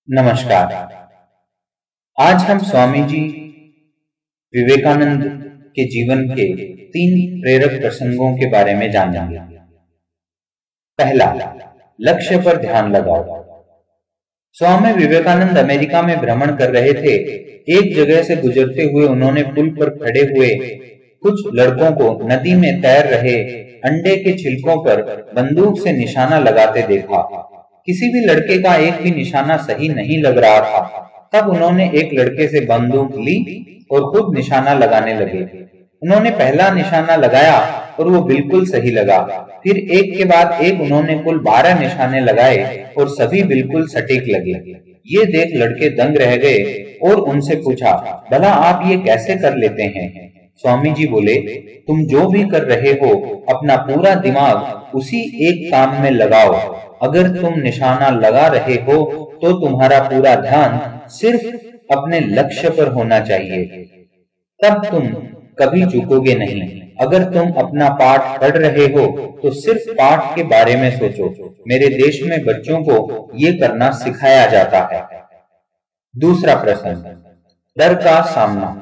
नमस्कार। आज हम स्वामी जी विवेकानंद के जीवन के 3 प्रेरक प्रसंगों के बारे में जानेंगे। पहला, लक्ष्य पर ध्यान लगाओ। स्वामी विवेकानंद अमेरिका में भ्रमण कर रहे थे। एक जगह से गुजरते हुए उन्होंने पुल पर खड़े हुए कुछ लड़कों को नदी में तैर रहे अंडे के छिलकों पर बंदूक से निशाना लगाते देखा। किसी भी लड़के का एक भी निशाना सही नहीं लग रहा था। तब उन्होंने एक लड़के से बंदूक ली और खुद निशाना लगाने लगे। उन्होंने पहला निशाना लगाया और वो बिल्कुल सही लगा। फिर एक के बाद एक उन्होंने कुल 12 निशाने लगाए और सभी बिल्कुल सटीक लगे। ये देख लड़के दंग रह गए और उनसे पूछा, भला आप ये कैसे कर लेते हैं? स्वामी जी बोले, तुम जो भी कर रहे हो अपना पूरा दिमाग उसी एक काम में लगाओ। अगर तुम निशाना लगा रहे हो तो तुम्हारा पूरा ध्यान सिर्फ अपने लक्ष्य पर होना चाहिए। तब तुम कभी चूकोगे नहीं। अगर तुम अपना पाठ पढ़ रहे हो तो सिर्फ पाठ के बारे में सोचो। मेरे देश में बच्चों को ये करना सिखाया जाता है। दूसरा प्रश्न, डर का सामना।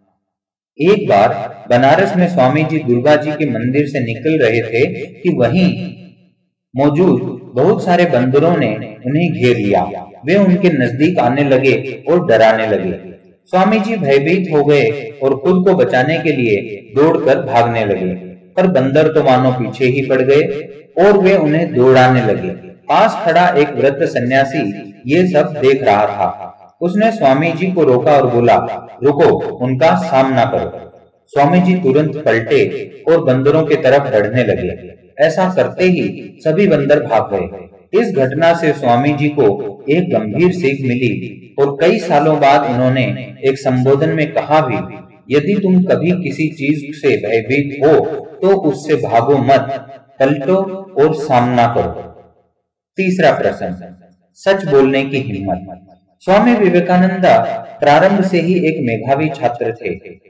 एक बार बनारस में स्वामी जी दुर्गा जी के मंदिर से निकल रहे थे कि वहीं मौजूद बहुत सारे बंदरों ने उन्हें घेर लिया। वे उनके नजदीक आने लगे और डराने लगे। स्वामी जी भयभीत हो गए और खुद को बचाने के लिए दौड़कर भागने लगे, पर बंदर तो मानो पीछे ही पड़ गए और वे उन्हें दौड़ाने लगे। पास खड़ा एक वृद्ध सन्यासी ये सब देख रहा था। उसने स्वामी जी को रोका और बोला, रुको, उनका सामना करो। स्वामी जी तुरंत पलटे और बंदरों की तरफ बढ़ने लगे। ऐसा करते ही सभी बंदर भाग गए। इस घटना से स्वामी जी को एक गंभीर सीख मिली और कई सालों बाद उन्होंने एक संबोधन में कहा भी, यदि तुम कभी किसी चीज से भयभीत हो तो उससे भागो मत, पलटो और सामना करो। तीसरा प्रश्न, सच बोलने की हिम्मत। स्वामी विवेकानंद प्रारंभ से ही एक मेधावी छात्र थे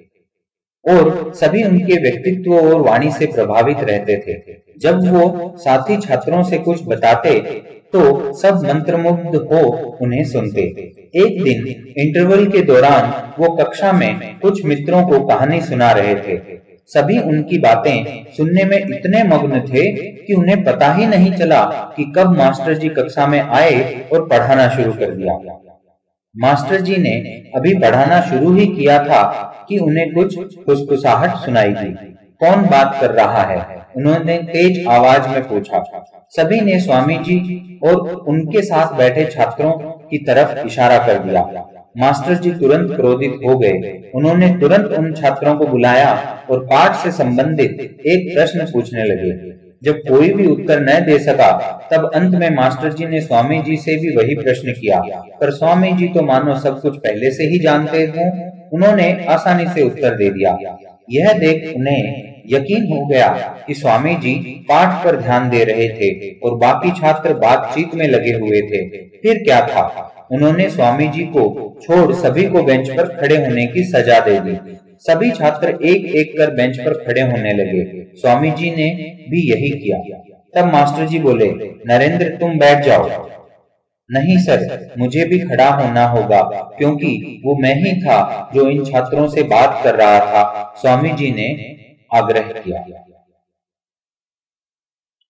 और सभी उनके व्यक्तित्व और वाणी से प्रभावित रहते थे। जब वो साथी छात्रों से कुछ बताते तो सब मंत्रमुग्ध हो उन्हें सुनते। एक दिन इंटरवल के दौरान वो कक्षा में कुछ मित्रों को कहानी सुना रहे थे। सभी उनकी बातें सुनने में इतने मग्न थे कि उन्हें पता ही नहीं चला कि कब मास्टर जी कक्षा में आए और पढ़ाना शुरू कर दिया। मास्टर जी ने अभी पढ़ाना शुरू ही किया था कि उन्हें कुछ फुसफुसाहट सुनाई दी। कौन बात कर रहा है? उन्होंने तेज आवाज में पूछा। सभी ने स्वामी जी और उनके साथ बैठे छात्रों की तरफ इशारा कर दिया। मास्टर जी तुरंत क्रोधित हो गए। उन्होंने तुरंत उन छात्रों को बुलाया और पाठ से संबंधित एक प्रश्न पूछने लगे। जब कोई भी उत्तर न दे सका तब अंत में मास्टर जी ने स्वामी जी से भी वही प्रश्न किया, पर स्वामी जी तो मानो सब कुछ पहले से ही जानते हों। उन्होंने आसानी से उत्तर दे दिया। यह देख उन्हें यकीन हो गया कि स्वामी जी पाठ पर ध्यान दे रहे थे और बाकी छात्र बातचीत में लगे हुए थे। फिर क्या था, उन्होंने स्वामी जी को छोड़ सभी को बेंच पर खड़े होने की सजा दे दी। सभी छात्र एक एक कर बेंच पर खड़े होने लगे। स्वामी जी ने भी यही किया। तब मास्टर जी बोले, नरेंद्र तुम बैठ जाओ। नहीं सर, मुझे भी खड़ा होना होगा क्योंकि वो मैं ही था जो इन छात्रों से बात कर रहा था, स्वामी जी ने आग्रह किया।